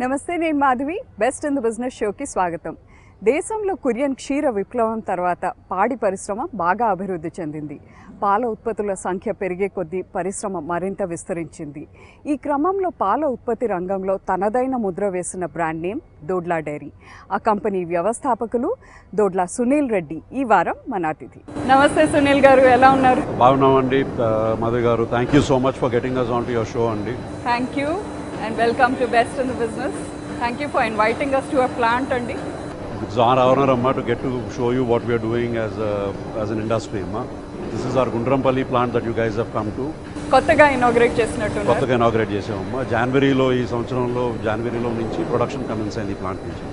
నమస్తే, నేను Madhavi. Best in the business షోకి స్వాగతం. దేశంలో కొరియన్ క్షీర విప్లవం తర్వాత పాడి పరిశ్రమ బాగా అభివృద్ధి చెందింది. పాల ఉత్పత్తుల సంఖ్య పెరిగే కొద్దీ పరిశ్రమ మరింత విస్తరించింది. ఈ క్రమంలో పాల ఉత్పత్తి రంగంలో తనదైన ముద్ర వేసిన బ్రాండ్ నేమ్ దోడ్లా డైరీ. ఆ కంపెనీ వ్యవస్థాపకులు దోడ్లా సునీల్ రెడ్డి ఈ వారం మన అతిథి. నమస్తే సునీల్ గారు, ఎలా ఉన్నారు? బాగున్నామండి మాధవి గారు. Thank you so much for getting us onto your show అండి. Thank you and welcome to Best in the Business. Thank you for inviting us to our plant andi. It's our honor amma to get to show you what we are doing as an industry amma. This is our Gundrampalli plant that you guys have come to. కొత్తగా inaugurate చేసినట్టు. కొత్తగా inaugurate చేసామమ్మా. జనవరిలో ఈ సంవత్సరంలో జనవరిలో నుంచి production commence అయింది ఈ ప్లాంట్ నుంచి.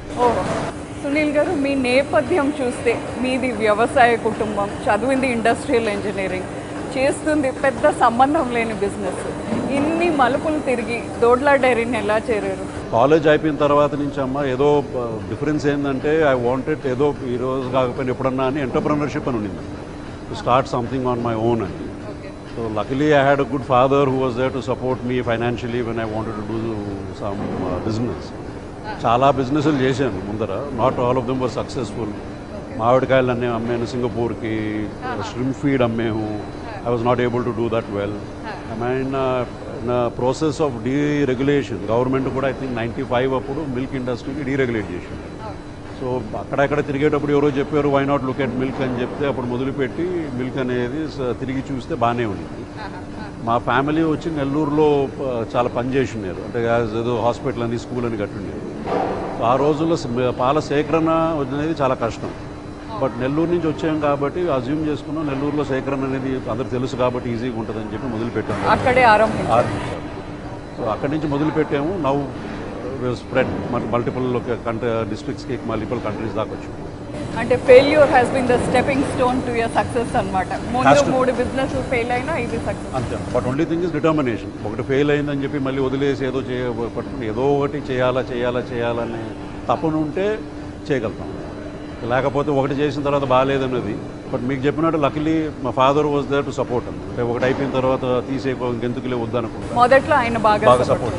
సునీల్ గారు, మీ నేపథ్యం చూస్తే మీది వ్యవసాయ కుటుంబం, చదివింది ఇండస్ట్రియల్ ఇంజనీరింగ్, చేస్తుంది పెద్ద సంబంధం లేని బిజినెస్. ఇన్ని మలుపులు తిరిగి దోడ్లా డైరీని ఎలా చేరారు? కాలేజ్ అయిపోయిన తర్వాత నుంచి అమ్మ ఏదో డిఫరెన్స్ ఏంటంటే ఐ వాంటెడ్ ఏదో ఈరోజు కాకపోయినా ఎప్పుడన్నా అని ఎంటర్ప్రెనర్షిప్ అని ఉండింది, to start something on my own అని. So luckily I had a good father who was there to support me financially when I wanted to do some business. చాలా బిజినెస్లు చేశాను ముందర, not all of them were successful. మామిడికాయలు అన్నీ అమ్మాను సింగపూర్కి, shrimp feed అమ్మాము. I was not able to do that well. I mean, in a process of deregulation, government కూడా I think 95 అప్పుడు మిల్క్ ఇండస్ట్రీకి డీరెగ్యులేట్ చేసింది. సో అక్కడక్కడ తిరిగేటప్పుడు ఎవరో చెప్పారు why not look at milk అని చెప్తే అప్పుడు మొదలుపెట్టి మిల్క్ అనేది తిరిగి చూస్తే బాగానే ఉండింది. మా ఫ్యామిలీ వచ్చి నెల్లూరులో చాలా పనిచేసి ఉన్నారు, అంటే ఏదో హాస్పిటల్ అని స్కూల్ అని కట్టుండేది. సో ఆ రోజుల్లో పాల సేకరణ అనేది చాలా కష్టం. బట్ నెల్లూరు నుంచి వచ్చాం కాబట్టి అజ్యూమ్ చేసుకున్నాం నెల్లూరులో సేకరణ అనేది అందరికి తెలుసు కాబట్టి ఈజీగా ఉంటుందని చెప్పి మొదలుపెట్టాము. అక్కడే ఆరంభించాము. సో అక్కడి నుంచి మొదలుపెట్టాము. నౌ స్ప్రెడ్ మల్టిపుల్ డిస్ట్రిక్ట్స్కి, మల్టిపుల్ కంట్రీస్ దాకా వచ్చాము. అంటే failure has been the stepping stone to your success అన్నమాట. ముందు 3 బిజినెస్ ఫెయిల్ అయినా ఇది సక్సెస్ అంతే. But only thing is determination. ఒకటి ఫెయిల్ అయిందని చెప్పి మళ్ళీ వదిలేసి పట్టుకుని ఏదో ఒకటి చేయాలనే తపన ఉంటే చేయగలుగుతాం. లేకపోతే ఒకటి చేసిన తర్వాత బాగాలేదన్నది. బట్ మీకు చెప్పినట్టు లకిలీ మా father was there to support. అంటే ఒకటి అయిపోయిన తర్వాత ఇంకెందుకులే వద్దనుకుంటా, మొదట్లో ఆయన బాగా సపోర్ట్.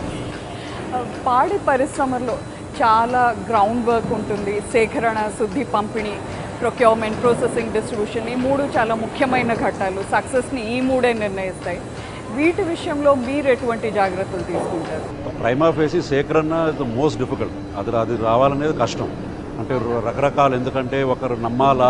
పాడి పరిశ్రమలో చాలా గ్రౌండ్ వర్క్ ఉంటుంది. సేకరణ, శుద్ధి, పంపిణీ, ప్రొక్యూర్మెంట్, ప్రాసెసింగ్, డిస్ట్రిబ్యూషన్, ఈ 3 చాలా ముఖ్యమైన ఘట్టాలు. సక్సెస్ని ఈ 3 నిర్ణయిస్తాయి. వీటి విషయంలో మీరు ఎటువంటి జాగ్రత్తలు తీసుకుంటారు? ప్రైమా ఫేసి సేకరణ ఇస్ ద మోస్ట్ డిఫికల్ట్. అది రావాలనేది కష్టం. అంటే రకరకాలు, ఎందుకంటే ఒకరు నమ్మాలా,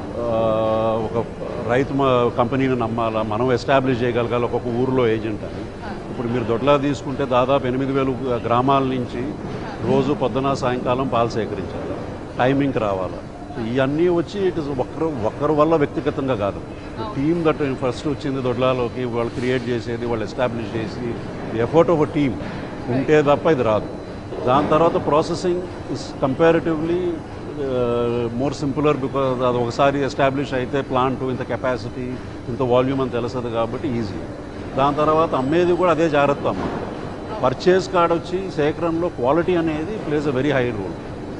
ఒక రైతు కంపెనీని నమ్మాలా, మనం ఎస్టాబ్లిష్ చేయగలగాలి ఒక్కొక్క ఊరిలో ఏజెంట్ అని. ఇప్పుడు మీరు దొడ్లా తీసుకుంటే దాదాపు 8,000 గ్రామాల నుంచి రోజు పొద్దున సాయంకాలం పాలు సేకరించాలి, టైమింగ్కి రావాలి. ఇవన్నీ వచ్చి ఇట్ ఇస్ ఒక్కరి వల్ల వ్యక్తిగతంగా కాదు. టీమ్ దట్ ఫస్ట్ వచ్చింది దొడ్లాలోకి, వాళ్ళు క్రియేట్ చేసేది, వాళ్ళు ఎస్టాబ్లిష్ చేసి ఎఫర్ట్ ఆఫ్ అ టీమ్ ఉంటే తప్ప ఇది రాదు. దాని తర్వాత processing is comparatively more simpler, because అది ఒకసారి ఎస్టాబ్లిష్ అయితే ప్లాంట్ ఇంత కెపాసిటీ, ఇంత వాల్యూమ్ అని తెలుస్తుంది కాబట్టి ఈజీ. దాని తర్వాత అమ్మేది కూడా అదే జాగ్రత్త అమ్మ. పర్చేజ్ కార్డ్ వచ్చి సేకరణలో క్వాలిటీ అనేది plays a very high role.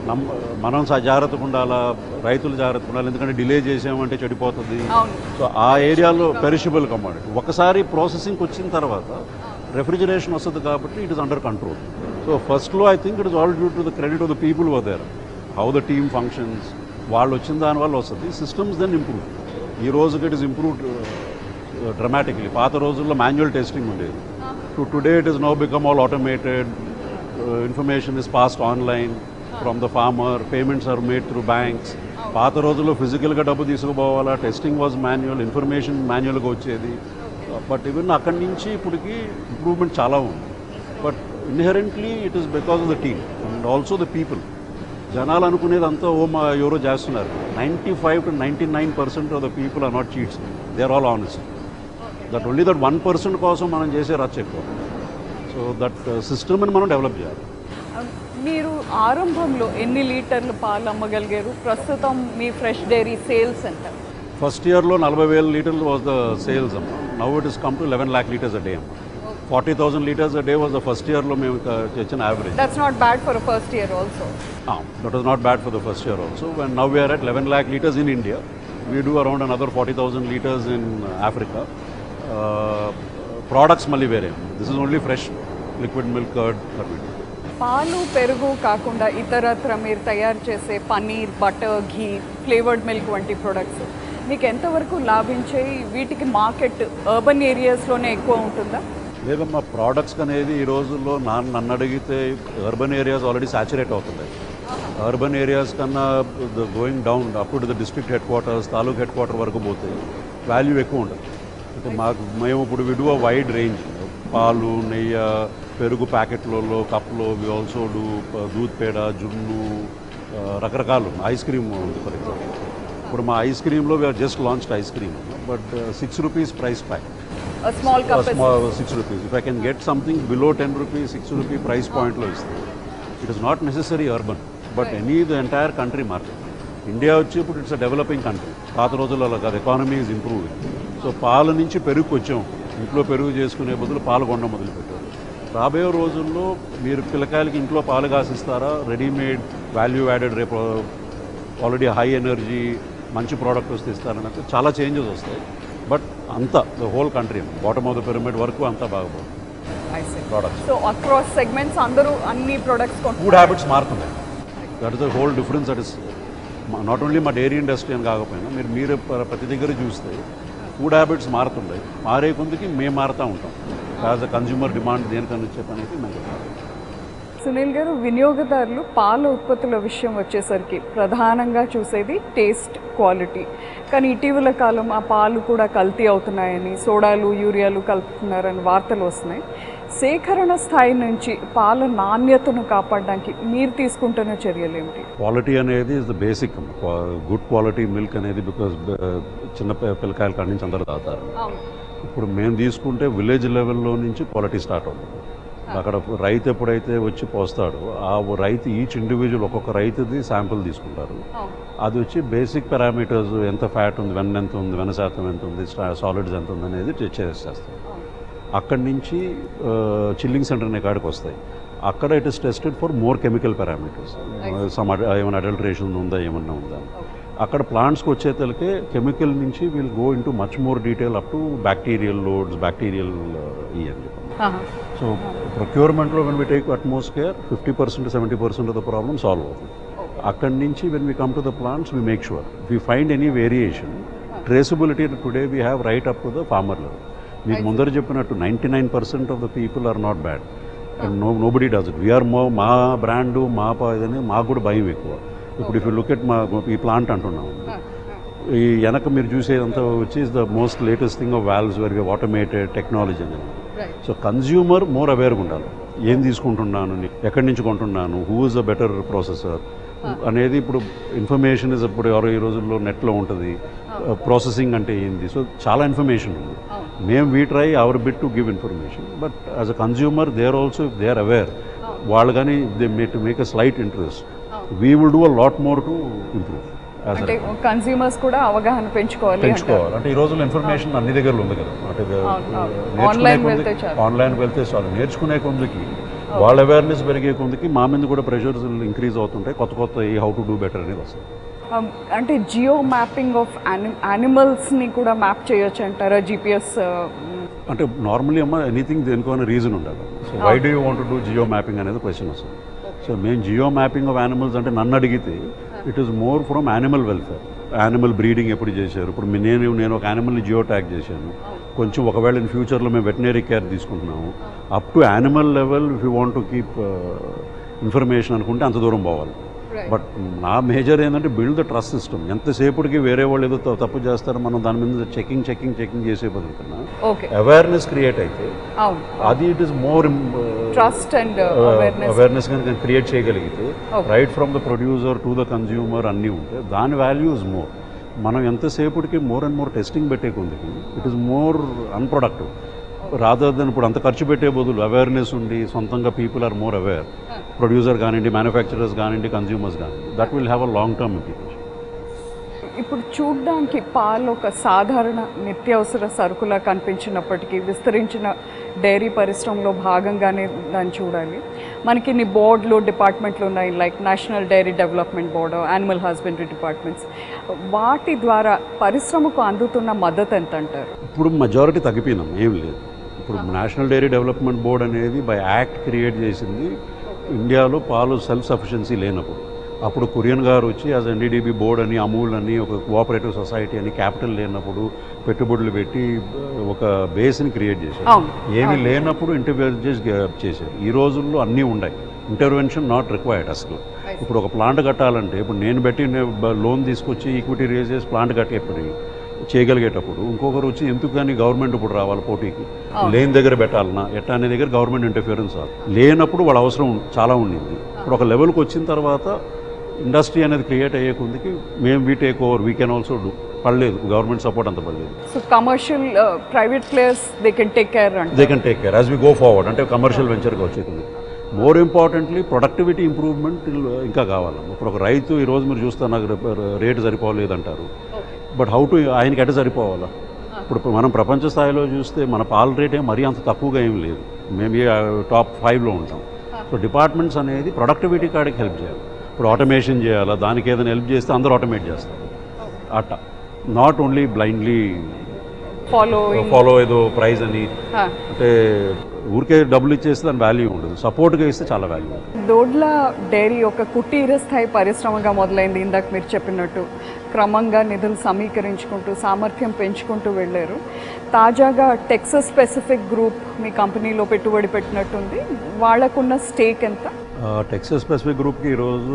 మనం జాగ్రత్తగా ఉండాలా, రైతులు జాగ్రత్తగా ఉండాలి, ఎందుకంటే డిలే చేసామంటే చెడిపోతుంది. సో ఆ ఏరియాలో పెరిషబుల్ కమోడిటీ. ఒకసారి ప్రాసెసింగ్కి వచ్చిన తర్వాత రెఫ్రిజిరేషన్ వస్తుంది కాబట్టి it is under control. So ఫస్ట్లో I think it is all due to the credit of the people were there, how the team functions. వాళ్ళు వచ్చిన దానివల్ల వస్తుంది. Systems then improve. ఈ రోజుకి ఇట్ ఈస్ ఇంప్రూవ్డ్ డ్రమాటిక్లీ. పాత రోజుల్లో మాన్యువల్ టెస్టింగ్ ఉండేది. Today it is now become all automated. Information is passed online from the farmer, payments are made through banks. పాత రోజుల్లో ఫిజికల్గా డబ్బు తీసుకుపోవాలా, టెస్టింగ్ వాజ్ మాన్యువల్, ఇన్ఫర్మేషన్ మాన్యువల్గా వచ్చేది. బట్ ఈవెన్ అక్కడి నుంచి ఇప్పటికి ఇంప్రూవ్మెంట్ చాలా ఉంది. But inherently it is because of the team and also the people. జనాలు అనుకునేది అంతా ఎవరో చేస్తున్నారు. 95 to 99% of the people are not cheats, they are all honest. That only that 1% కోసం మనం చేసే రచ్చ ఎక్కువ. సో దట్ సిస్టమ్ని మనం డెవలప్ చేయాలి. మీరు ఆరంభంలో ఎన్ని లీటర్లు పాలు అమ్మగలిగారు? ప్రస్తుతం మీ ఫ్రెష్ డైరీ సేల్స్ ఎంత? ఫస్ట్ ఇయర్లో 40,000 లీటర్లు వాజ్ ద సేల్స్ అమ్మ. Now it is come to 11 lakh liters a day అమ్మ. 40,000 liters a day was the first year lo మేము తెచ్చిన average. That's not bad for a first year also. That was not bad for the first year also. When now we are at 11 lakh liters in India. We do around another 40,000 liters in Africa. Products malli vere. This is only fresh liquid milk curd that we do. పాలు పెరుగు కాకుండా ఇతరత్ర మీరు తయారు చేసే paneer, butter, ghee, flavoured milk వంటి products మీకు ఎంతవరకు లాభించాయి? వీటికి మార్కెట్ అర్బన్ ఏరియాస్లోనే ఎక్కువ ఉంటుందా? లేదమ్మా, ప్రోడక్ట్స్ అనేది ఈ రోజుల్లో నన్ను అడిగితే అర్బన్ ఏరియాస్ ఆల్రెడీ సాచురేట్ అవుతున్నాయి. అర్బన్ ఏరియాస్ కన్నా గోయింగ్ డౌన్ అప్పుడు the district headquarters, taluk headquarter వరకు పోతే వాల్యూ ఎక్కువ ఉంటుంది. అంటే మేము ఇప్పుడు we do a wide range, పాలు, నెయ్యి, పెరుగు ప్యాకెట్లలో, కప్లో, వి ఆల్సో డూ దూద్ పేడ, జున్ను, రకరకాలు. ఐస్ క్రీమ్ ఉంది ఫర్ ఎగ్జాంపుల్. ఇప్పుడు మా ఐస్ క్రీమ్లో we're just launched ice cream, but 6 rupees price pack. Small cup 6 rupees. If I can get something below 10 rupees, 6 rupee price point lo istundi. It is not necessary urban, but the entire country market. India వచ్చి ఇప్పుడు it's a developing country. పాత రోజుల్లో అలా కాదు, economy is improving. So పాల నుంచి పెరుగుకి వచ్చాం. ఇంట్లో పెరుగు చేసుకునే బదులు పాలు కొనడం మొదలుపెట్టారు. రాబోయే రోజుల్లో మీరు పిల్లకాయలకి ఇంట్లో పాలు కాసిస్తారా, రెడీమేడ్ వాల్యూ యాడెడ్, రేపు ఆల్రెడీ హై ఎనర్జీ మంచి ప్రోడక్ట్ వస్తే ఇస్తారన్నట్టు చాలా చేంజెస్ వస్తాయి. బట్ అంతా the whole country, bottom of the pyramid వరకు అంతా బాగుపోతుంది ప్రోడక్ట్స్. సో అక్రాస్ సెగ్మెంట్స్ అందరూ అన్ని ప్రొడక్ట్స్ ఫుడ్ హ్యాబిట్స్ మారుతున్నాయి. That is the whole difference. That is not only మా డైరీ ఇండస్ట్రీ అని కాకపోయినా మీరు ప్రతి దగ్గర చూస్తే ఫుడ్ హ్యాబిట్స్ మారుతున్నాయి. మారే కొందికి మేము మారుతూ ఉంటాం. యాజ్ అ కన్జ్యూమర్ డిమాండ్ దేనికని చెప్పనేది మేము చెప్తాం. సునీల్ గారు, వినియోగదారులు పాల ఉత్పత్తుల విషయం వచ్చేసరికి ప్రధానంగా చూసేది టేస్ట్, క్వాలిటీ. కానీ ఇటీవల కాలం ఆ పాలు కూడా కల్తీ అవుతున్నాయని, సోడాలు, యూరియాలు కలుపుతున్నారని వార్తలు వస్తున్నాయి. సేకరణ స్థాయి నుంచి పాల నాణ్యతను కాపాడడానికి మీరు తీసుకుంటున్న చర్యలు ఏమిటి? క్వాలిటీ అనేది is the basic. Good quality milk అనేది బికాజ్ చిన్న పిల్లకాయల కాడి నుంచి అందరూ తాగుతారు. ఇప్పుడు మేము తీసుకుంటే విలేజ్ లెవెల్లో నుంచి క్వాలిటీ స్టార్ట్ అవుతుంది. అక్కడ రైతు ఎప్పుడైతే వచ్చి పోస్తాడో ఆ రైతు ఈచ్ ఇండివిజువల్ ఒక్కొక్క రైతుది శాంపుల్ తీసుకుంటారు. అది వచ్చి బేసిక్ పారామీటర్స్, ఎంత ఫ్యాట్ ఉంది, వెన్న ఎంత ఉంది, వెన్న శాతం ఎంత ఉంది, సాలిడ్స్ ఎంత ఉంది అనేది చేస్తారు. అక్కడి నుంచి చిల్లింగ్ సెంటర్ అనే కాడికి వస్తాయి. అక్కడ it is tested for more chemical parameters, ఏమైనా అడల్ట్రేషన్ ఉందా, ఏమన్నా ఉందా. అక్కడ ప్లాంట్స్కి వచ్చేతలకే కెమికల్ నుంచి will go in to much more detail up to bacterial loads, bacterial ఇవన్నీ. సో ప్రొక్యూర్మెంట్లో when we take utmost care 50% to 70% of the problem solve అవుతుంది. అక్కడి నుంచి when we come to the plants we make sure we find any variation. Traceability today we have right up to the farmer level. మీకు ముందర చెప్పినట్టు 99% of the people are not bad and nobody does it. We are మా brand ఇదని మాకు కూడా భయం ఎక్కువ. ఇప్పుడు ఇఫ్ యూ లుక్ ఎట్ ఈ ప్లాంట్ అంటున్నాం, ఈ వెనక మీరు చూసేదంతా వచ్చి is the most latest thing of valves were automated technology అనేది. సో కన్జ్యూమర్ మోర్ అవేర్గా ఉండాలి. ఏం తీసుకుంటున్నాను, ఎక్కడి నుంచి కొంటున్నాను, who is a better processor అనేది. ఇప్పుడు ఇన్ఫర్మేషన్ ఇస్ ఇప్పుడు ఈ రోజుల్లో నెట్లో ఉంటుంది. ప్రాసెసింగ్ అంటే ఏంది, సో చాలా ఇన్ఫర్మేషన్ ఉంది. మేము we try our bit to give information, but as a consumer they are also they are aware. వాళ్ళు కానీ they make a slight interest, we will do a lot more to improve. అంటే consumers కూడా అవగాహన పెంచుకోవాలి. అంటే ఈ రోజుల్లో information అన్ని దగ్గరలో ఉంది కదా. అంటే ఆన్లైన్ వెళ్తే చాలు. నేర్చుకునే కొందికి వాళ్ళ అవేర్నెస్ పెరిగే కొందికి మా మీద కూడా ప్రెషర్స్ ఇంక్రీజ్ అవుతుంటాయి. కొత్త హౌ టు డూ బెటర్ అనేది వస్తుంది. అంటే జియో మ్యాపింగ్ ఆఫ్ యానిమల్స్ని కూడా మ్యాప్ చేయొచ్చు అంటారా? జీపీఎస్ అంటే నార్మల్లీ ఎనీథింగ్ దేనికైనా రీజన్ ఉండాలి. So why do you want to do geo mapping అనేది క్వశ్చన్ వస్తుంది. సో మేము జియో మ్యాపింగ్ ఆఫ్ యానిమల్స్ అంటే నన్ను అడిగితే it is more from animal welfare. Animal breeding ఎప్పుడు చేశారు, ఇప్పుడు నేను ఒక యానిమల్ని జియో ట్యాగ్ చేశాను. కొంచెం ఒకవేళ ఇన్ ఫ్యూచర్లో మేము వెటనరీ కేర్ తీసుకుంటున్నాము. Up to animal level if you want to keep information అనుకుంటే అంత దూరం పోవాలి. బట్ నా మేజర్ ఏంటంటే బిల్డ్ ద ట్రస్ట్ సిస్టమ్. ఎంతసేపటికి వేరే వాళ్ళు ఏదో తప్పు చేస్తారో మనం దాని మీద చెకింగ్ చేసే బదులుకన్నా అవేర్నెస్ క్రియేట్ అయితే అది it is more trust and awareness కనుక క్రియేట్ చేయగలిగితే right from the producer to the consumer అన్నీ ఉంటే దాని వాల్యూ ఇస్ మోర్. మనం ఎంతసేపటికి మోర్ అండ్ మోర్ టెస్టింగ్ పెట్టే కొందికి it is more unproductive. Rather than ఇప్పుడు అంత ఖర్చు పెట్టే బదులు అవేర్నెస్ ఉండి సొంతంగా people are more aware, producer కానివ్వండి, మ్యానుఫ్యాక్చరర్స్ కానివ్వండి, కన్జ్యూమర్స్ కానివ్వండి, that will have a long term implication. ఇప్పుడు చూడ్డానికి పాలు ఒక సాధారణ నిత్యావసర సరుకులా కనిపించినప్పటికీ విస్తరించిన డైరీ పరిశ్రమలో భాగంగానే దాన్ని చూడాలి. మనకి ఇన్ని బోర్డులు, డిపార్ట్మెంట్లు ఉన్నాయి, like national dairy development board, animal husbandry departments. వాటి ద్వారా పరిశ్రమకు అందుతున్న మద్దతు ఎంత అంటారు? ఇప్పుడు మెజారిటీ తగ్గిపోయినాం, ఏం లేదు. ఇప్పుడు నేషనల్ డైరీ డెవలప్మెంట్ బోర్డ్ అనేది బై యాక్ట్ క్రియేట్ చేసింది ఇండియాలో పాలు సెల్ఫ్ సఫిషియన్సీ లేనప్పుడు అప్పుడు కురియన్ గారు వచ్చి యాజ్ ఎన్డీడీబీ బోర్డ్ అని అమూల్ అని ఒక కోఆపరేటివ్ సొసైటీ అని క్యాపిటల్ లేనప్పుడు పెట్టుబడులు పెట్టి ఒక బేస్ని క్రియేట్ చేశారు. ఏమీ లేనప్పుడు ఇంటర్వ్యూస్ చేశారు. ఈ రోజుల్లో అన్నీ ఉన్నాయి, ఇంటర్వెన్షన్ నాట్ రిక్వైర్డ్ అసలు. ఇప్పుడు ఒక ప్లాంట్ కట్టాలంటే ఇప్పుడు నేను పెట్టి లోన్ తీసుకొచ్చి ఈక్విటీ రేజ్ చేసి ప్లాంట్ కట్టేప్పుడు చేయగలిగేటప్పుడు ఇంకొకరు వచ్చి ఎందుకు కానీ గవర్నమెంట్ ఇప్పుడు రావాలి పోటీకి, లేని దగ్గర పెట్టాలన్నా ఎట్టా అనే దగ్గర గవర్నమెంట్ ఇంటర్ఫియరెన్స్ లేనప్పుడు వాళ్ళ అవసరం చాలా ఉండింది. ఇప్పుడు ఒక లెవెల్కి వచ్చిన తర్వాత ఇండస్ట్రీ అనేది క్రియేట్ అయ్యే కొందికి మేము we take over we can also do పడలేదు, గవర్నమెంట్ సపోర్ట్ అంత పడలేదు. So commercial private players they can take care as we go forward అంటే కమర్షియల్ వెంచర్గా వచ్చేది. మోర్ ఇంపార్టెంట్లీ ప్రొడక్టివిటీ ఇంప్రూవ్మెంట్ ఇంకా కావాలి. ఇప్పుడు ఒక రైతు ఈరోజు మీరు చూస్తే నాకు రేటు సరిపోలేదంటారు, బట్ హౌ టు ఆయనకి ఎట సరిపోవాలా? ఇప్పుడు మనం ప్రపంచ స్థాయిలో చూస్తే మన పాల రేటే మరీ అంత తక్కువగా ఏం లేదు, మేబీ టాప్ 5లో ఉంటాం. సో డిపార్ట్మెంట్స్ అనేది ప్రొడక్టివిటీ కాడికి హెల్ప్ చేయాలి. ఇప్పుడు ఆటోమేషన్ చేయాలా, దానికి ఏదైనా హెల్ప్ చేస్తే అందరూ ఆటోమేట్ చేస్తారు అట్ట, నాట్ ఓన్లీ బ్లైండ్లీ ఫాలో ఏదో ప్రైజ్ అని అంటే ఊరికే డబ్బులు ఇచ్చేస్తే దాని వాల్యూ ఉండదు, సపోర్ట్గా ఇస్తే చాలా వాల్యూ ఉంటుంది. దోడ్లా డైరీ ఒక కుటీర స్థాయి పరిశ్రమగా మొదలైంది. ఇందాక మీరు చెప్పినట్టు క్రమంగా నిధులు సమీకరించుకుంటూ సామర్థ్యం పెంచుకుంటూ వెళ్ళారు. తాజాగా టెక్సస్ స్పెసిఫిక్ గ్రూప్ మీ కంపెనీలో పెట్టుబడి పెట్టినట్టుంది. వాళ్ళకున్న స్టేక్ ఎంత? టెక్సస్ స్పెసిఫిక్ గ్రూప్కి ఈరోజు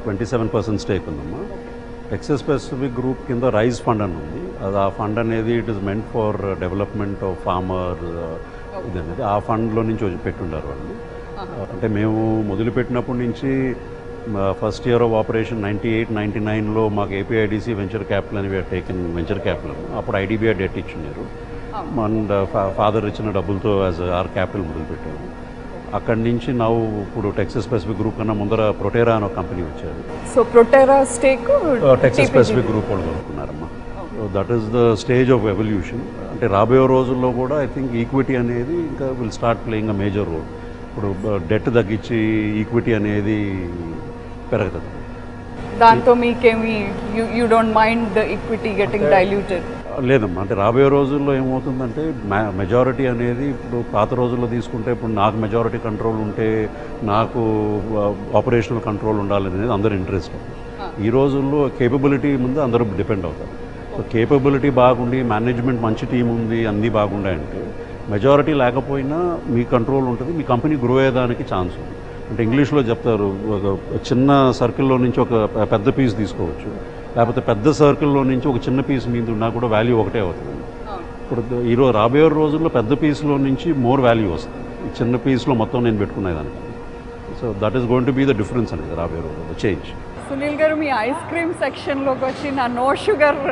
27% స్టేక్ ఉందమ్మా. టెక్సస్ స్పెసిఫిక్ గ్రూప్ కింద రైజ్ ఫండ్ అని ఉంది. అది ఆ ఫండ్ అనేది it is meant for development of farmer ఇది అనేది ఆ ఫండ్లో నుంచి పెట్టుండారు వాళ్ళు. అంటే మేము మొదలుపెట్టినప్పటి నుంచి ఫస్ట్ ఇయర్ ఆఫ్ ఆపరేషన్ 98-99లో మాకు ఏపీఐడిసి వెంచర్ క్యాపిటల్ అని టేకెన్ వెంచర్ క్యాపిటల్. అప్పుడు ఐడిబిఐ డెట్ ఇచ్చినారు, మన ఫాదర్ ఇచ్చిన డబ్బులతో యాజ్ ఆర్ క్యాపిటల్ మొదలుపెట్టాము. అక్కడి నుంచి ನಾವು ఇప్పుడు టెక్సస్ స్పెసిఫిక్ గ్రూప్ కన్నా ముందర ప్రొటెరా అనే కంపెనీ వచ్చారు. So Proterra stake Texas Pacific group వాళ్ళు కొనుక్కున్నారమ్మా. So that is the stage of evolution. అంటే రాబోయే రోజుల్లో కూడా ఐ థింక్ ఈక్విటీ అనేది ఇంకా will start playing a major role. ఇప్పుడు డెట్ తగ్గించి ఈక్విటీ అనేది పెరుగుతుంది. దాంతో మీకేమి you don't mind the equity getting diluted? లేదమ్మా, అంటే రాబోయే రోజుల్లో ఏమవుతుందంటే మెజారిటీ అనేది ఇప్పుడు పాత రోజుల్లో తీసుకుంటే ఇప్పుడు నాకు మెజారిటీ కంట్రోల్ ఉంటే నాకు ఆపరేషనల్ కంట్రోల్ ఉండాలనేది అందరి ఇంట్రెస్ట్. ఈ రోజుల్లో కేపబిలిటీ ముందు అందరూ డిపెండ్ అవుతారు. సో కేపబిలిటీ బాగుండి మేనేజ్మెంట్ మంచి టీం ఉంది అన్నీ బాగుండాయంటే మెజారిటీ లేకపోయినా మీ కంట్రోల్ ఉంటుంది, మీ కంపెనీ గ్రో అయ్యేదానికి ఛాన్స్ ఉంది. అంటే ఇంగ్లీష్లో చెప్తారు, ఒక చిన్న సర్కిల్లో నుంచి ఒక పెద్ద పీస్ తీసుకోవచ్చు, లేకపోతే పెద్ద సర్కిల్లో నుంచి ఒక చిన్న పీస్ మీద ఉన్నా కూడా వాల్యూ ఒకటే అవుతుంది. ఇప్పుడు ఈరోజు రాబోయే రోజుల్లో పెద్ద పీస్లో నుంచి మోర్ వాల్యూ వస్తుంది, ఈ చిన్న పీస్లో మొత్తం నేను పెట్టుకునేదానికి. So that is going to be the difference అనేది రాబోయే రోజుల్లో చేంజ్. సునీల్ గారు, మీ ఐస్ క్రీమ్ సెక్షన్లోకి వచ్చి నా నో షుగర్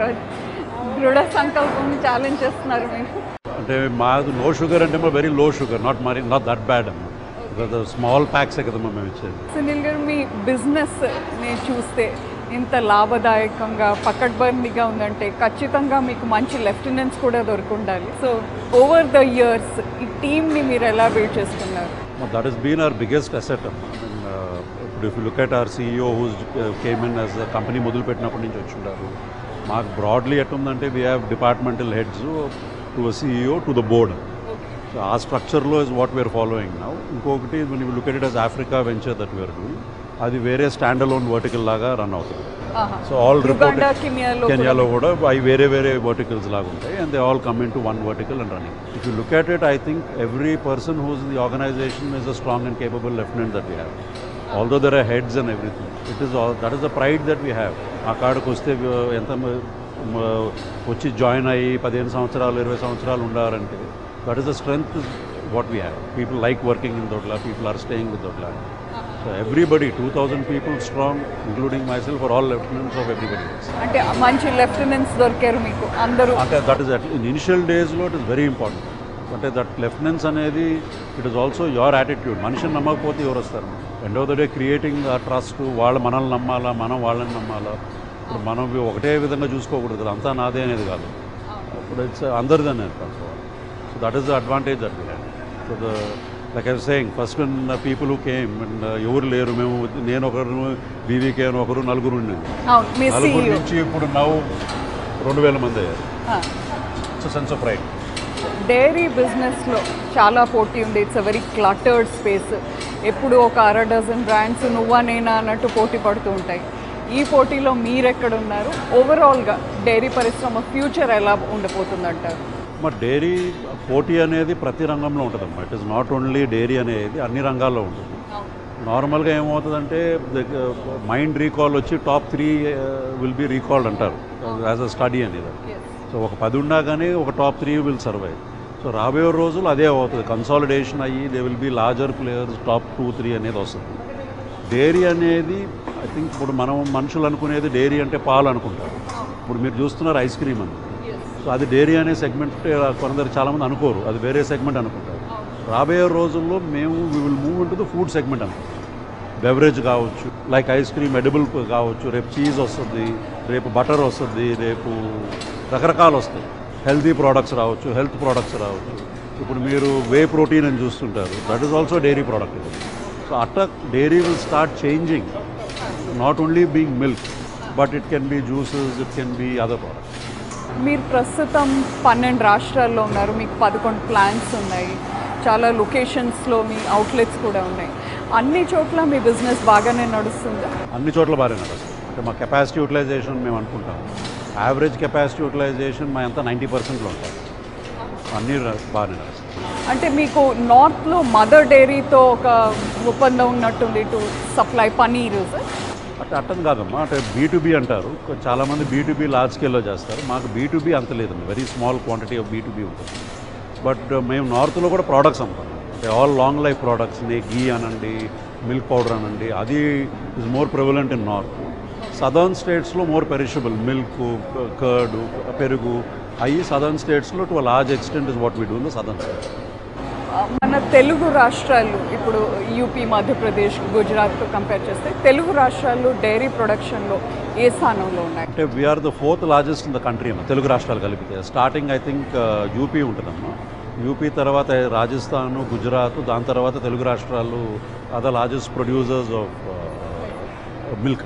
దృఢ సంకల్పం ఛాలెంజ్ చేస్తున్నారు మీరు. అంటే మాది నో షుగర్ అంటే మా very low sugar, not that bad అమ్మా. స్మాల్ ప్యాక్సే కదమ్మా మేము ఇచ్చేది. సునీల్ గారు, మీ బిజినెస్ నేను చూస్తే ఇంత లాభదాయకంగా పకడ్బందీగా ఉందంటే ఖచ్చితంగా మీకు మంచి లెఫ్టినెంట్స్ కూడా దొరుకుండాలి. సో ఓవర్ ద ఇయర్స్ ఈ టీమ్ని మీరు ఎలా బిల్డ్ చేసుకున్నారు? That is been our biggest asset. ఇప్పుడు if you look at our CEO who's came in as company మొదలుపెట్టినప్పటి నుంచి వచ్చి ఉంటారు. మాకు బ్రాడ్లీ ఎట్టుందంటే we have departmental heads to CEO to the board. So ఆ స్ట్రక్చర్లో is what we are following now. ఇంకొకటి when you look at it as Africa venture that we are doing, అది వేరే స్టాండ్ అలోన్ వర్టికల్ లాగా run అవుతుంది. So all report కెన్యాలో కూడా అవి వేరే వేరే వర్టికల్స్ లాగా ఉంటాయి, and they all come in to one vertical and running. If you look at it, I think every person who's the organisation is a strong and capable lieutenant that we have. Although there are heads and everything, that is the pride that we have. ఆ కాడికి వస్తే ఎంత వచ్చి join అయ్యి 15 సంవత్సరాలు 20 సంవత్సరాలు ఉండాలంటే that is the strength what we have. People like working in Dodla, people are staying with Dodla. So everybody, 2,000 people strong, including myself, are all lieutenants of everybody else. అంటే మంచి లెఫ్టినెంట్స్ దొరికారు మీకు అందరూ. అంటే దట్ ఈస్ ఇన్ ఇనిషియల్ డేస్లో it is very important. అంటే that lieutenants అనేది it is also your attitude. మనిషిని నమ్మకపోతే ఎవరు వస్తారు? End of the day creating a trust, వాళ్ళు మనల్ని నమ్మాలా, మనం వాళ్ళని నమ్మాలా. ఇప్పుడు మనం ఒకటే విధంగా చూసుకోకూడదు కదా, అంతా నాదే అనేది కాదు. ఇప్పుడు ఇట్స్ అందరిది అనేది కలుసుకోవాలి. So that is the advantage that we have. So the like I was saying, first when people who came and ఎవరు లేరు, మేము నేను ఒకరు, బీవీకే అని ఒకరు, నలుగురు ఉండేది. నలుగురు నుంచి ఇప్పుడు నవ్వు 2,000 మంది అయ్యారు. So sense of pride. Dairy బిజినెస్లో చాలా పోటీ ఉంది. It's a very cluttered space. ఎప్పుడు ఒక అర డజన్ బ్రాండ్స్ నువ్వా నేనా అన్నట్టు పోటీ పడుతూ ఉంటాయి. ఈ పోటీలో మీరెక్కడున్నారు? ఓవరాల్గా డైరీ పరిశ్రమ ఫ్యూచర్ ఎలా ఉండబోతుందంటారు? మా డైరీ పోటీ అనేది ప్రతి రంగంలో ఉంటుందమ్మా. It is not only dairy అనేది, అన్ని రంగాల్లో ఉంటుంది. నార్మల్గా ఏమవుతుందంటే మైండ్ రీకాల్ వచ్చి టాప్ 3 విల్ బీ రీకాల్డ్ అంటారు యాజ్ అ స్టడీ అనేది. సో ఒక 10 ఉన్నా కానీ ఒక టాప్ 3 విల్ సర్వైవ్. సో రాబోయే రోజులు అదే అవుతుంది, కన్సాలిడేషన్ అయ్యి they will be larger players, top 2-3 అనేది వస్తుంది. డైరీ అనేది ఐ థింక్ ఇప్పుడు మనం మనుషులు అనుకునేది డైరీ అంటే పాలు అనుకుంటారు. ఇప్పుడు మీరు చూస్తున్నారు ఐస్ క్రీమ్ అని. సో అది డైరీ అనే సెగ్మెంట్ కొందరు చాలామంది అనుకోరు, అది వేరే సెగ్మెంట్ అనుకుంటారు. రాబోయే రోజుల్లో మేము we will move in to the food segment అనుకుంటాం. బెవరేజ్ కావచ్చు, లైక్ ఐస్ క్రీమ్ ఎడిబుల్ కావచ్చు, రేపు చీజ్ వస్తుంది, రేపు బటర్ వస్తుంది, రేపు రకరకాలు వస్తాయి. హెల్తీ ప్రోడక్ట్స్ రావచ్చు, హెల్త్ ప్రోడక్ట్స్ రావచ్చు. ఇప్పుడు మీరు వే ప్రోటీన్ అని చూస్తుంటారు, that is also dairy product ఇది. సో అట్లా dairy will start changing, not only being milk but it can be juices, it can be other products. మీరు ప్రస్తుతం 12 రాష్ట్రాల్లో ఉన్నారు, మీకు 11 ప్లాంట్స్ ఉన్నాయి, చాలా లొకేషన్స్లో మీ అవుట్లెట్స్ కూడా ఉన్నాయి. అన్ని చోట్ల మీ బిజినెస్ బాగానే నడుస్తుందా? అన్ని చోట్ల బాగానే నడుస్తుంది. అంటే మా కెపాసిటీ యూటిలైజేషన్ మేము అనుకుంటాం, యావరేజ్ కెపాసిటీ యూటిలైజేషన్ మా అంతా 90%లో ఉంటాయి. అన్నీ బాగానే నడుస్తుంది. అంటే మీకు నార్త్లో మదర్ డైరీతో ఒక ఒప్పందం ఉన్నట్టుంది టు సప్లై పనీర్. అంటే అట్టని కాదమ్మా, అంటే B2B అంటారు, చాలామంది B2B లార్జ్ స్కేల్లో చేస్తారు. మాకు B2B అంత లేదండి, very small quantity of B2B ఉంటుంది. బట్ మేము నార్త్లో కూడా ప్రోడక్ట్స్ అమ్ముతాం. అంటే all long life products, ghee అనండి, మిల్క్ పౌడర్ అనండి, అది is more prevalent in north. Southern స్టేట్స్లో మోర్ పెరిషబుల్ మిల్క్, కర్డ్, పెరుగు అవి సదర్న్ స్టేట్స్లో to a large extent is what we do in the southern states. మన తెలుగు రాష్ట్రాలు ఇప్పుడు యూపీ, మధ్యప్రదేశ్, గుజరాత్తో కంపేర్ చేస్తే తెలుగు రాష్ట్రాలు డైరీ ప్రొడక్షన్లో ఏ స్థానంలో ఉన్నాయి? అంటే we are the 4th largest in the country అమ్మ, తెలుగు రాష్ట్రాలు కలిపితే. స్టార్టింగ్ ఐ థింక్ యూపీ ఉంటుందమ్మా, యూపీ తర్వాత రాజస్థాన్, గుజరాత్, దాని తర్వాత తెలుగు రాష్ట్రాలు are the largest producers of milk.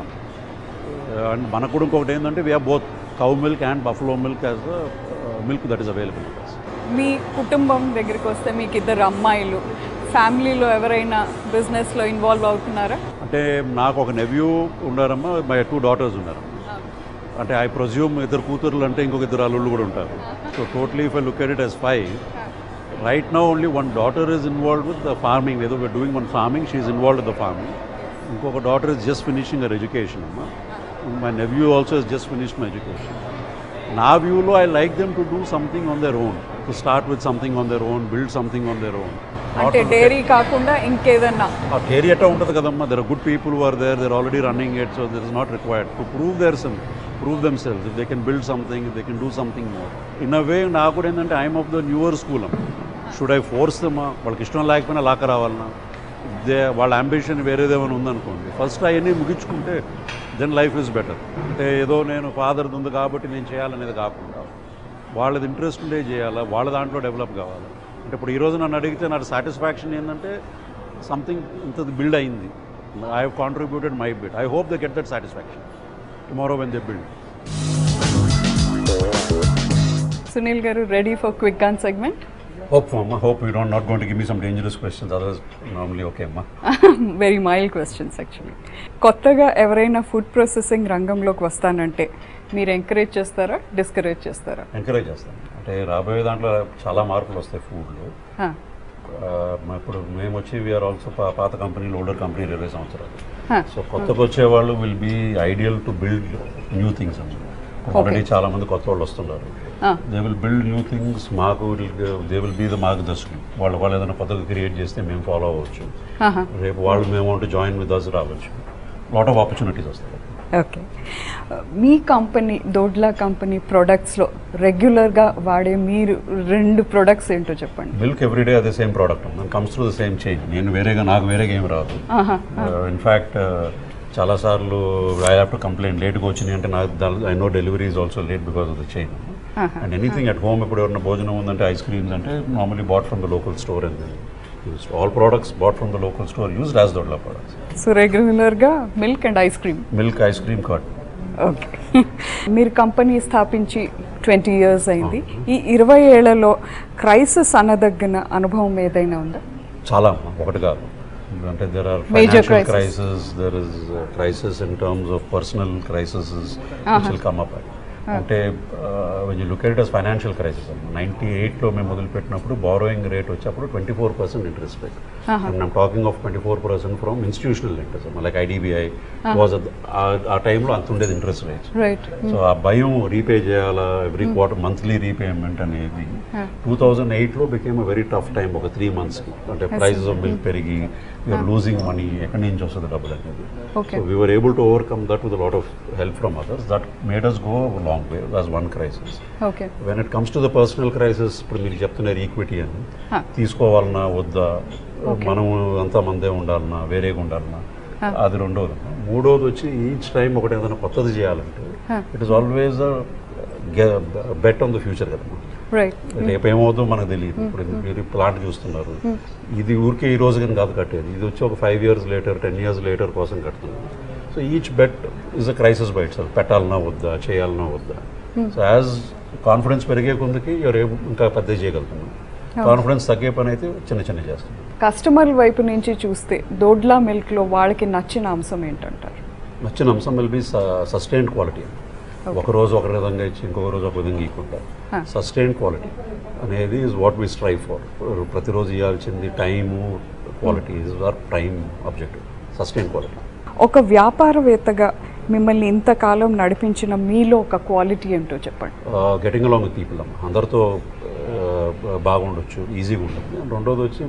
And మనకు కూడా ఇంకొకటి ఏంటంటే we are both cow milk and buffalo milk as the milk that is available. మీ కుటుంబం దగ్గరికి వస్తే మీకు 2 అమ్మాయిలు, ఫ్యామిలీలో ఎవరైనా బిజినెస్లో ఇన్వాల్వ్ అవుతున్నారా? అంటే నాకు ఒక నెవ్యూ ఉన్నారమ్మా, మై 2 daughters ఉన్నారు. అంటే ఐ ప్రొజ్యూమ్ 2 కూతుర్లు అంటే ఇంకొక 2 అల్లుళ్ళు కూడా ఉంటారు. So totally if I look at it as 5. Right now only 1 daughter is involved with the farming. ఏదో we're doing one farming, she is involved with the farming. ఇంకొక daughter is just finishing her education అమ్మా. My nephew also has just finished my education. నా వ్యూలో I like them to do something on their own, to start with something on their own, build something on their own. అంటే dairy కాకుండా ఇంకేదన్నా? Dairy అట్లా ఉంటుంది కదమ్మా, there are good people who are there, they are already running it. So there is not required to prove themselves. If they can build something, if they can do something more. In a way నాకు కూడా ఏంటంటే I'm of the newer school అమ్మ. Should I force them? వాళ్ళకి ఇష్టం లేకపోయినా లాక్క రావాలన్నా, వాళ్ళ ambition వేరేదేమైనా ఉందనుకోండి, ఫస్ట్ అవన్నీ ముగించుకుంటే దెన్ లైఫ్ ఈజ్ బెటర్. అంటే ఏదో నేను ఫాదర్ది ఉంది కాబట్టి నేను చేయాలనేది కాకుండా వాళ్ళది ఇంట్రెస్ట్ ఉండే చేయాలా, వాళ్ళ దాంట్లో డెవలప్ కావాలి. అంటే ఇప్పుడు ఈరోజు నన్ను అడిగితే నాకు సాటిస్ఫాక్షన్ ఏంటంటే సంథింగ్ ఇంతది బిల్డ్ అయింది, I have contributed my bit. I hope they get that satisfaction tomorrow when they build. Sunil garu, ready for quick gun segment? Hope you're not going to give me some dangerous questions. Otherwise, normally okay, amma. Very mild questions actually. కొత్తగా ఎవరైనా food processing రంగంలోకి వస్తానంటే మీరు encourage చేస్తారా, discourage చేస్తారా? Encourage చేస్తాను. అంటే రాబోయే దాంట్లో చాలా మార్పులు వస్తాయి ఫుడ్లో. ఇప్పుడు మేము వచ్చి వీఆర్ ఆల్సో పాత కంపెనీలు, ఓల్డర్ కంపెనీ 20 సంవత్సరాలు. సో కొత్తగా వచ్చేవాళ్ళు will be ideal to build new things అన్నమాట. ఆల్రెడీ చాలా మంది కొత్త వాళ్ళు వస్తున్నారు. They will build new things. మాకు దే విల్ బీ ద మార్గదర్శకులు. వాళ్ళు ఏదైనా కొత్తగా క్రియేట్ చేస్తే మేము ఫాలో అవ్వచ్చు. రేపు వాళ్ళు మేము వాంట్ జాయిన్ విత్ అస్ రావచ్చు. లాట్ ఆఫ్ ఆపర్చునిటీస్ వస్తాయి. ఓకే, మీ కంపెనీ దోడ్లా కంపెనీ ప్రొడక్ట్స్లో రెగ్యులర్గా వాడే మీరు 2 ప్రొడక్ట్స్ ఏంటో చెప్పండి. మిల్క్ ఎవ్రీడే అదే same product comes through the same chain. నాకు వేరేగా ఏం రాదు. ఇన్ఫ్యాక్ట్ చాలాసార్లు ఐ హ్యావ్ టు కంప్లైంట్, లేట్గా వచ్చినాయి అంటే నాకు I know delivery is also late because of the chain. And anything at home, ఇప్పుడు ఎవరైనా భోజనం ఉందంటే ఐస్ క్రీమ్స్ అంటే normally bought from the local store and used. All products bought from the local store used as Dodla products. So regularగా milk and ice cream? Milk, ice cream, curd. Okay, మీరు company స్థాపించి 20 years అయింది. ఈ 20 ఏళ్లలో crisis అనదగిన అనుభవం ఏదైనా ఉందా? చాలా, ఒకటి కాదు. అంటే there are Major financial crisis. crisis, there is crisis in terms of personal crises which will come up. అంటే when you look at it as financial crisis, 98లో మేము మొదలుపెట్టినప్పుడు బారోయింగ్ రేట్ వచ్చేప్పుడు 24% interest rate. And I'm talking of 24% from institutional lenders like IDBI was ఆ టైంలో అంత ఉండేది interest rates. So ఆ భయం రీపే చేయాలా ఎవ్రీ క్వార్టర్ మంత్లీ రీపేమెంట్ అనేది 2008లో became a very tough time ఒక 3 monthsకి. అంటే ప్రైసెస్ ఆఫ్ మిల్క్ పెరిగి యూఆర్ లూజింగ్ మనీ, ఎక్కడి నుంచి వస్తుంది డబ్బులు అనేది. So we were able to overcome that with lot of help from others. That made us go long way. That's one crisis. Okay. When it comes to the personal crisis, ఇప్పుడు మీరు చెప్తున్నారు equity అని, తీసుకోవాలన్నా వద్దా, మనం అంతా మందే ఉండాలన్నా వేరేగా ఉండాలన్నా, అది రెండోది. మూడోది వచ్చి ఈచ్ టైం ఒకటి ఏదైనా కొత్తది చేయాలంటే it is always bet on the future కదమ్మా. రేపు ఏమవుతుందో మనకు తెలియదు. ఇప్పుడు మీరు ప్లాంట్ చూస్తున్నారు, ఇది ఊరికే ఈ రోజు కానీ కాదు కట్టేది, ఇది వచ్చి ఒక 5 years later 10 years later కోసం కడుతున్నారు. So each bet is a crisis by itself. పెట్టాలన్నా వద్దా, చేయాలన్నా వద్దా. సో యాజ్ కాన్ఫిడెన్స్ పెరిగే కొందుకి ఇంకా పెద్ద చేయగలుగుతున్నాం. కాన్ఫిడెన్స్ తగ్గే పని అయితే చిన్న చిన్న చేస్తున్నాం. కస్టమర్ వైపు నుంచి చూస్తే దోడ్లా మిల్క్లో వాళ్ళకి నచ్చిన అంశం ఏంటంటారు? నచ్చిన అంశం విల్ బి సస్టైన్డ్ క్వాలిటీ. ఒకరోజు ఒక విధంగా ఇచ్చి ఇంకొక రోజు ఒక విధంగా ఇవ్వకుండా సస్టైన్డ్ క్వాలిటీ అనేది is what we strive for. ప్రతిరోజు ఇవ్వాల్సింది time, quality is our prime objective. Sustained quality. ఒక వ్యాపారవేత్తగా మిమ్మల్ని ఇంతకాలం నడిపించిన మీలో ఒక క్వాలిటీ ఏంటో చెప్పండి. గెటింగ్ అలాంగ్ విత్ పీపుల్ అమ్మ. అందరితో బాగుండొచ్చు, ఈజీగా ఉంటుంది. రెండోది వచ్చి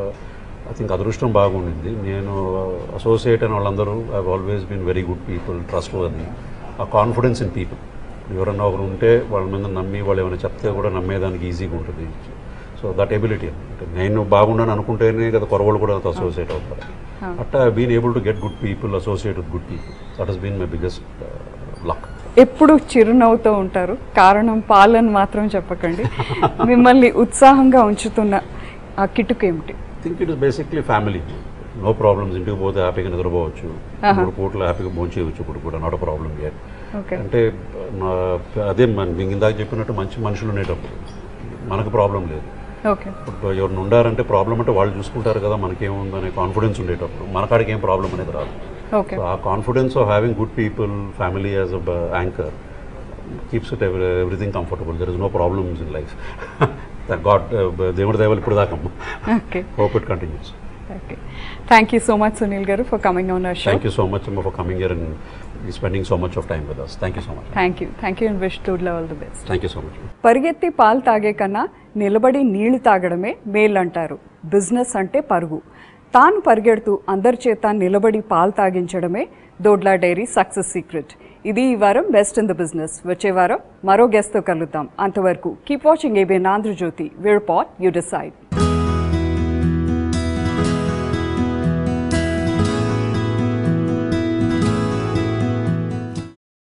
ఐ థింక్ అదృష్టం బాగుండింది. నేను అసోసియేట్ అయిన వాళ్ళందరూ have always been very good people, trustworthy. ఆ కాన్ఫిడెన్స్ ఇన్ పీపుల్. ఎవరన్నా ఒకరు ఉంటే వాళ్ళ మీద నమ్మి వాళ్ళు ఏమైనా చెప్తే కూడా నమ్మేదానికి ఈజీగా ఉంటుంది. సో దట్ ఎబిలిటీ అంటే నేను బాగున్నాను అనుకుంటేనే కదా కొరవాళ్ళు కూడా అసోసియేట్ అవుతారు. అట్టా been able to get good people, associate with good people. That has been my biggest luck. ఎప్పుడు చిరునవ్వుతూ ఉంటారు, కారణం పాలని మాత్రం చెప్పకండి. మిమ్మల్ని ఉత్సాహంగా ఉంచుతున్న ఆ కిటుకు ఏమిటి? I think it is basically family. No problems. ఇంటికి పోతే హ్యాపీగా నిద్రపోవచ్చు, 3 పూటలు హ్యాపీగా భోంచేయవచ్చు. ఇప్పుడు కూడా నాట్ అ ప్రాబ్లం యet. అంటే అదే మీకు ఇందాక చెప్పినట్టు మంచి మనుషులు ఉండేటప్పుడు మనకు ప్రాబ్లం లేదు. ఇప్పుడు ఎవరిని ఉండారంటే ప్రాబ్లం అంటే వాళ్ళు చూసుకుంటారు కదా, మనకేముందనే కాన్ఫిడెన్స్ ఉండేటప్పుడు మనకాడికి ఏం ప్రాబ్లం అనేది రాదు. ఆ confidence of having good people, family as a anchor keeps it everything comfortable. There is no problems in life. That god దేవుడి దయవల్ల ఇప్పుడు దాకా. Hope it continues. Okay. Thank you so much, Sunil Garu, for coming on our show. Thank you so much, Amma, for coming here and spending so much of time with us. Thank you so much. Thank you. Thank you and wish Dodla all the best. Thank you so much. పరిగెత్తి పాలు తాగే కన్నా నిలబడి నీళ్లు తాగడమే మేలంటారు. Business అంటే పరుగు. తాను పరిగెడుతూ అందరి చేత నిలబడి పాలు తాగించడమే దోడ్లా డైరీ సక్సెస్ సీక్రెట్. ఇది ఈ వారం బెస్ట్ ఇన్ ద బిజినెస్. వచ్చే వారం మరో గెస్ట్తో కలుద్దాం. అంతవరకు keep watching ABN Andhrajyothy. Where pot you decide.